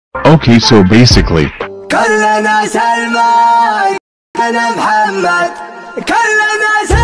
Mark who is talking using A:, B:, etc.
A: Okay, so basically,
B: كلنا سلمان، أنا محمد، كلنا سلمان.